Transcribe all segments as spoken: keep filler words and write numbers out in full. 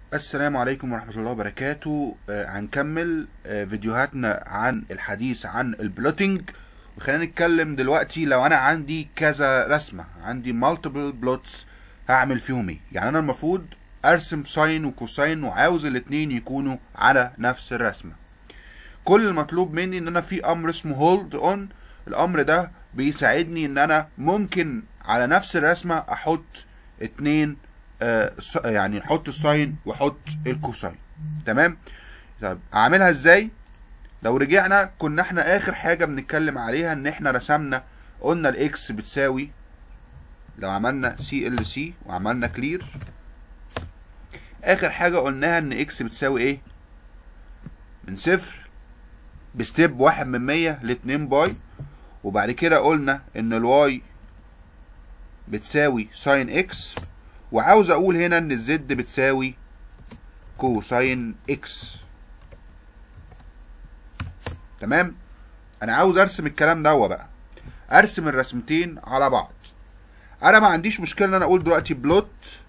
السلام عليكم ورحمة الله وبركاته. آه هنكمل آه فيديوهاتنا عن الحديث عن البلوتينج. وخلينا نتكلم دلوقتي لو انا عندي كذا رسمة، عندي مالتيبل بلوتس، هعمل فيهم ايه؟ يعني انا المفروض ارسم ساين وكوساين وعاوز الاتنين يكونوا على نفس الرسمة. كل المطلوب مني ان انا في امر اسمه هولد اون. الامر ده بيساعدني ان انا ممكن على نفس الرسمة احط اتنين، آه يعني احط الساين واحط الكوساين. تمام. طيب اعملها ازاي؟ لو رجعنا كنا احنا اخر حاجة بنتكلم عليها ان احنا رسمنا، قلنا الاكس بتساوي، لو عملنا سي ال سي وعملنا كلير، اخر حاجة قلناها ان اكس بتساوي ايه؟ من صفر بستيب واحد من مية لاتنين باي. وبعد كده قلنا ان الواي بتساوي ساين اكس، وعاوز اقول هنا ان الزد بتساوي كوساين اكس. تمام. انا عاوز ارسم الكلام ده بقى، ارسم الرسمتين على بعض. انا ما عنديش مشكله ان انا اقول دلوقتي بلوت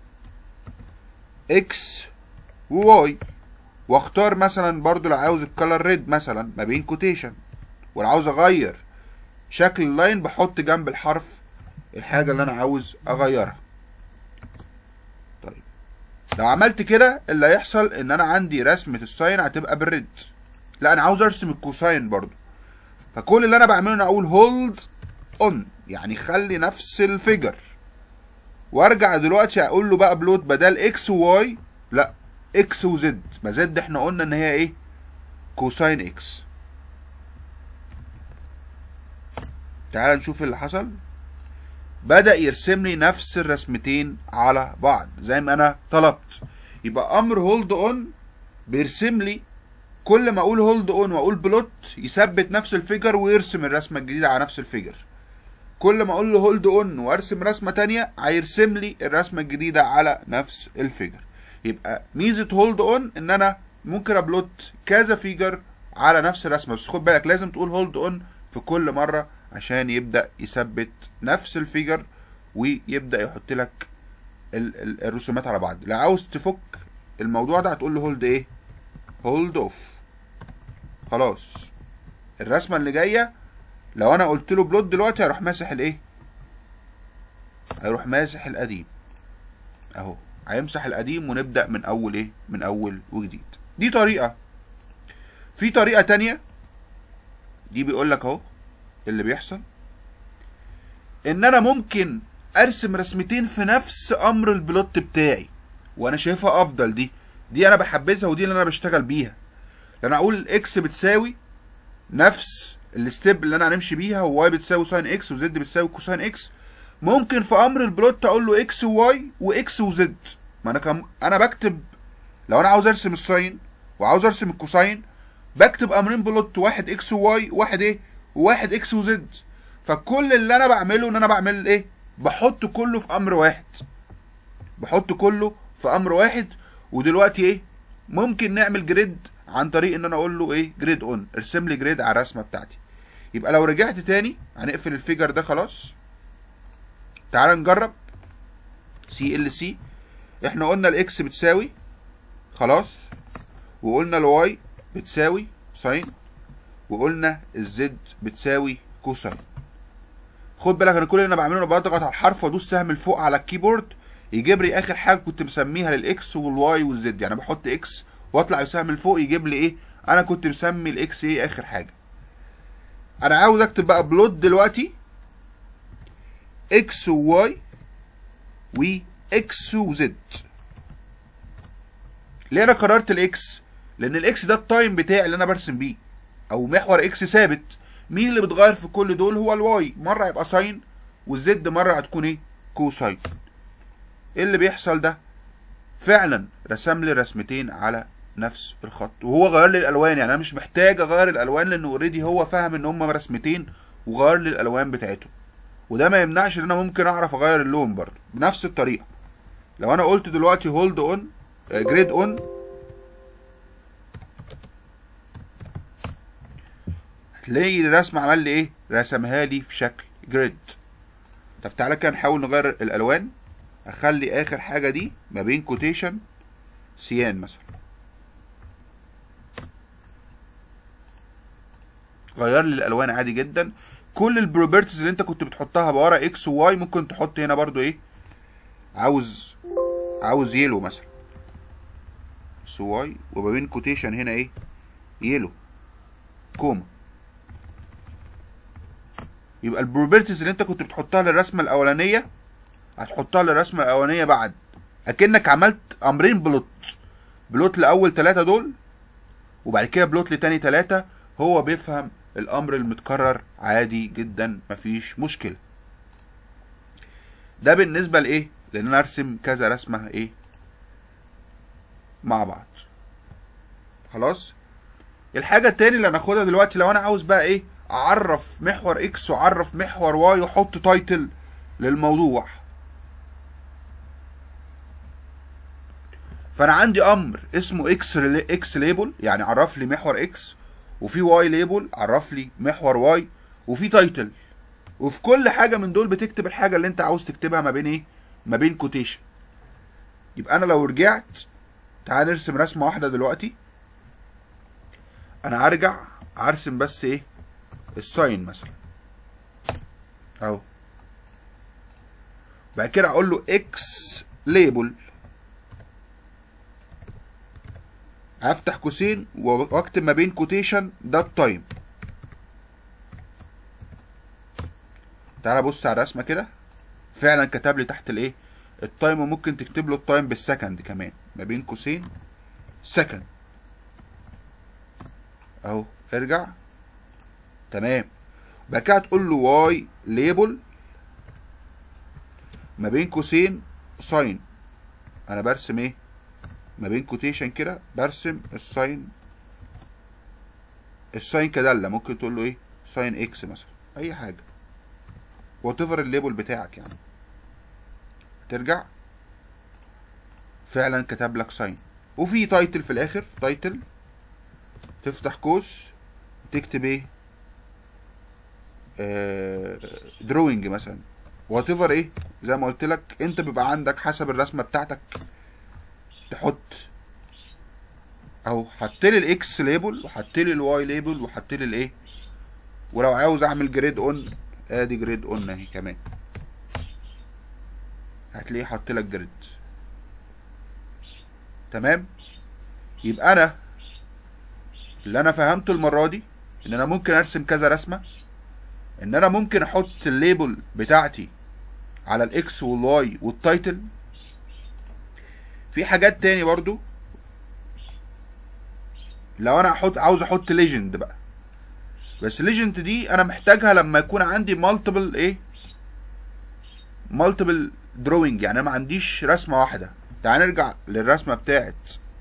اكس وواي، واختار مثلا برضو لو عاوز الكالر ريد مثلا ما بين كوتيشن، ولو عاوز اغير شكل اللاين بحط جنب الحرف الحاجه اللي انا عاوز اغيرها. طيب لو عملت كده اللي هيحصل ان انا عندي رسمه الساين هتبقى بالريد. لا انا عاوز ارسم الكوساين برضو، فكل اللي انا بعمله ان اقول هولد اون، يعني خلي نفس الفيجر، وارجع دلوقتي اقول له بقى بلوت بدل اكس وواي لا اكس وزد. ما زد احنا قلنا ان هي ايه؟ كوساين اكس. تعال نشوف اللي حصل. بدأ يرسم لي نفس الرسمتين على بعض زي ما انا طلبت. يبقى امر هولد اون بيرسم لي، كل ما اقول هولد اون واقول بلوت يثبت نفس الفيجر ويرسم الرسمه الجديده على نفس الفيجر. كل ما اقول له هولد اون وارسم رسمه تانية هيرسم لي الرسمه الجديده على نفس الفيجر. يبقى ميزه هولد اون ان انا ممكن ابلوت كذا فيجر على نفس الرسمه، بس خد بالك لازم تقول هولد اون في كل مره عشان يبدا يثبت نفس الفيجر ويبدا يحط لك الرسومات على بعض. لو عاوز تفك الموضوع ده هتقول له هولد ايه؟ هولد اوف. خلاص الرسمه اللي جايه لو انا قلت له بلوت دلوقتي هيروح ماسح الايه؟ هيروح ماسح القديم اهو، هيمسح القديم ونبدا من اول ايه؟ من اول وجديد. دي طريقه. في طريقه تانية دي بيقول لك اهو اللي بيحصل ان انا ممكن ارسم رسمتين في نفس امر البلوت بتاعي، وانا شايفها افضل. دي دي انا بحبذها ودي اللي انا بشتغل بيها. لان اقول اكس بتساوي نفس الستيب اللي انا هنمشي بيها، وواي بتساوي ساين اكس وزد بتساوي كوساين اكس. ممكن في امر البلوت اقول له اكس وواي واكس وزد. ما انا كم انا بكتب، لو انا عاوز ارسم الساين وعاوز ارسم الكوساين بكتب امرين بلوت، واحد اكس وواي واحد ايه؟ وواحد اكس وزد. فكل اللي انا بعمله ان انا بعمل ايه؟ بحط كله في امر واحد، بحط كله في امر واحد. ودلوقتي ايه؟ ممكن نعمل جريد عن طريق ان انا اقول له ايه؟ جريد اون، ارسم لي جريد على الرسمه بتاعتي. يبقى لو رجعت تاني هنقفل الفيجر ده خلاص. تعال نجرب سي ال سي. احنا قلنا الاكس بتساوي خلاص، وقلنا الواي بتساوي ساين، وقلنا الزد بتساوي كوساين. خد بالك انا كل اللي انا بعمله انا بضغط على الحرف وادوس سهم لفوق على الكيبورد يجيب لي اخر حاجه كنت مسميها للاكس والواي والزد. يعني بحط اكس واطلع بسهم لفوق يجيب لي ايه؟ انا كنت مسمي الاكس ايه اخر حاجه. انا عاوز اكتب بقى بلوت دلوقتي اكس وواي واكس وزد. ليه انا قررت الاكس؟ لان الاكس ده التايم بتاعي اللي انا برسم بيه، او محور اكس ثابت. مين اللي بيتغير في كل دول؟ هو الواي، مره هيبقى ساين والزد مره هتكون ايه؟ كوساين. ايه اللي بيحصل ده؟ فعلا رسم لي رسمتين على نفس الخط، وهو غير لي الالوان. يعني انا مش محتاج اغير الالوان لانه اوريدي هو فاهم ان هم رسمتين وغير لي الالوان بتاعتهم. وده ما يمنعش ان انا ممكن اعرف اغير اللون برضه بنفس الطريقه. لو انا قلت دلوقتي هولد اون جريد اون هتلاقي الرسم عمل لي ايه؟ رسمها لي في شكل جريد. طب تعالى كده نحاول نغير الالوان. اخلي اخر حاجه دي ما بين كوتيشن سيان مثلا. غير لي الالوان عادي جدا. كل البروبرتيز اللي انت كنت بتحطها بورا اكس وواي ممكن تحط هنا برضو ايه، عاوز عاوز يلو مثلا اكس وواي، وما بين كوتيشن هنا ايه، يلو كوما. يبقى البروبرتيز اللي انت كنت بتحطها للرسمه الاولانيه هتحطها للرسمه الاولانيه بعد، اكنك عملت امرين بلوت، بلوت لاول ثلاثه دول وبعد كده بلوت لتاني ثلاثه. هو بيفهم الامر المتكرر عادي جدا، مفيش مشكله. ده بالنسبه لايه، لان انا ارسم كذا رسمه ايه مع بعض. خلاص. الحاجه التاني اللي هناخدها دلوقتي، لو انا عاوز بقى ايه اعرف محور اكس واعرف محور واي واحط تايتل للموضوع، فانا عندي امر اسمه اكس اكس ليبل، يعني عرف لي محور اكس، وفي واي ليبل عرف لي محور واي، وفي تايتل. وفي كل حاجه من دول بتكتب الحاجه اللي انت عاوز تكتبها ما بين ايه، ما بين كوتيشن. يبقى انا لو رجعت، تعال نرسم رسمه واحده دلوقتي. انا هرجع ارسم بس ايه الساين مثلا اهو، بعد كده اقول له اكس ليبل، هفتح قوسين واكتب ما بين كوتيشن ده التايم. تعالى بص على الرسمه كده، فعلا كتب لي تحت الايه التايم، وممكن تكتب له التايم بالسكند كمان ما بين قوسين سكند اهو. ارجع تمام. بعد كده تقول له واي ليبل ما بين قوسين ساين. انا برسم ايه ما بين كوتيشن كده، برسم الساين، الساين كداله. ممكن تقول له ايه ساين اكس مثلا، اي حاجه وات ايفر الليبل بتاعك يعني. ترجع فعلا كتب لك ساين، وفي تايتل في الاخر. تايتل تفتح قوس تكتب ايه آه دروينج مثلا، وات ايفر ايه زي ما قلت لك. انت بيبقى عندك حسب الرسمه بتاعتك تحط اهو. حط لي الاكس ليبل وحط لي الواي ليبل وحط لي الايه، ولو عاوز اعمل جريد اون ادي جريد اون اهي كمان، هتلاقيه حط لك جريد. تمام. يبقى انا اللي انا فهمته المره دي ان انا ممكن ارسم كذا رسمه، ان انا ممكن احط الليبل بتاعتي على الاكس والواي والتايتل. في حاجات تاني برضو، لو انا احط عاوز احط ليجند بقى، بس ليجند دي انا محتاجها لما يكون عندي مالتيبل ايه مالتيبل دروينج، يعني انا ما عنديش رسمه واحده. تعال نرجع للرسمه بتاعت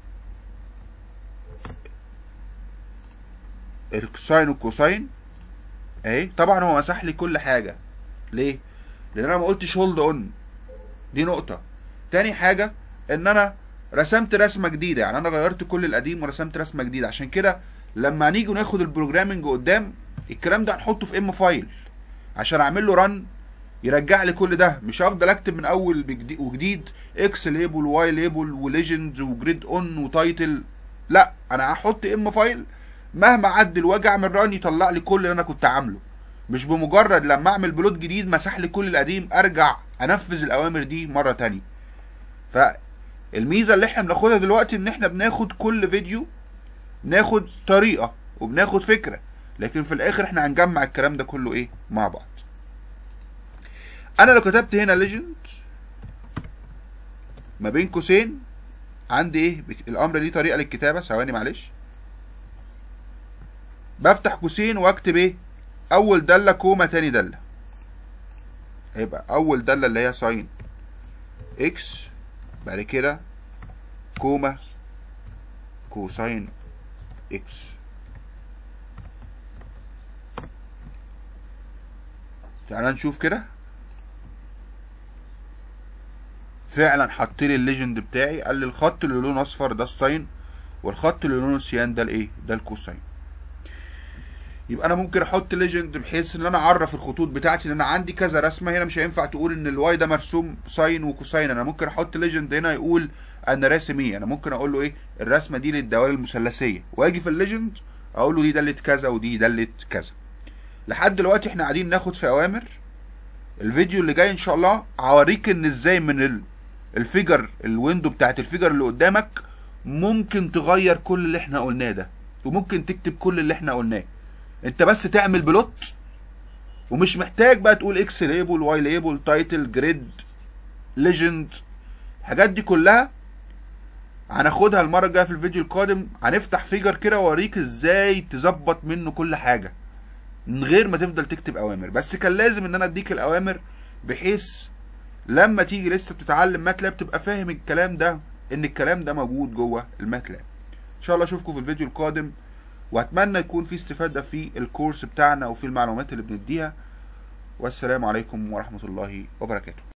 الساين والكوساين اهي. طبعا هو مسح لي كل حاجه، ليه؟ لان انا ما قلتش هولد اون، دي نقطه. تاني حاجه ان انا رسمت رسمه جديده، يعني انا غيرت كل القديم ورسمت رسمه جديده. عشان كده لما نيجي ناخد البروجرامنج قدام، الكلام ده هنحطه في ام فايل عشان اعمل له رن يرجع لي كل ده. مش هفضل اكتب من اول وجديد اكس ليبل واي ليبل وليجندز وجريد اون وتايتل، لا انا هحط ام فايل مهما عدل واجي اعمل ران يطلع لي كل اللي انا كنت عامله. مش بمجرد لما اعمل بلوت جديد مسح لي كل القديم ارجع انفذ الاوامر دي مره تانية. فالميزه اللي احنا بناخدها دلوقتي ان احنا بناخد كل فيديو بناخد طريقه وبناخد فكره، لكن في الاخر احنا هنجمع الكلام ده كله ايه مع بعض. انا لو كتبت هنا ليجند ما بين قوسين عندي ايه الامر دي طريقه للكتابه. ثواني معلش، بفتح قوسين واكتب ايه اول داله كوما تاني داله، هيبقى اول داله اللي هي ساين اكس، بعد كده كوما كوساين اكس. تعال نشوف كده، فعلا حط لي الليجند بتاعي. قال لي الخط اللي لونه اصفر ده الساين، والخط اللي لونه سيان ده الايه ده الكوساين. يبقى انا ممكن احط ليجند بحيث ان انا اعرف الخطوط بتاعتي ان انا عندي كذا رسمه. هنا مش هينفع تقول ان الواي ده مرسوم ساين وكوساين، انا ممكن احط ليجند هنا يقول انا راسم ايه. انا ممكن اقول له ايه الرسمه دي للدوائر المثلثيه، واجي في الليجند اقول له دي دلت كذا ودي دلت كذا. لحد دلوقتي احنا قاعدين ناخد في اوامر. الفيديو اللي جاي ان شاء الله هوريك ان ازاي من الفيجر الويندو بتاعت الفيجر اللي قدامك ممكن تغير كل اللي احنا قلناه ده، وممكن تكتب كل اللي احنا قلناه. انت بس تعمل بلوت، ومش محتاج بقى تقول اكس ليبل واي ليبل تايتل جريد ليجند. الحاجات دي كلها هناخدها المره الجايه في الفيديو القادم. هنفتح فيجر كده واوريك ازاي تظبط منه كل حاجه من غير ما تفضل تكتب اوامر. بس كان لازم ان انا اديك الاوامر بحيث لما تيجي لسه بتتعلم ماتلاب تبقى فاهم الكلام ده، ان الكلام ده موجود جوه الماتلاب. ان شاء الله اشوفكم في الفيديو القادم، واتمنى يكون في استفاده في الكورس بتاعنا وفي المعلومات اللي بنديها. والسلام عليكم ورحمه الله وبركاته.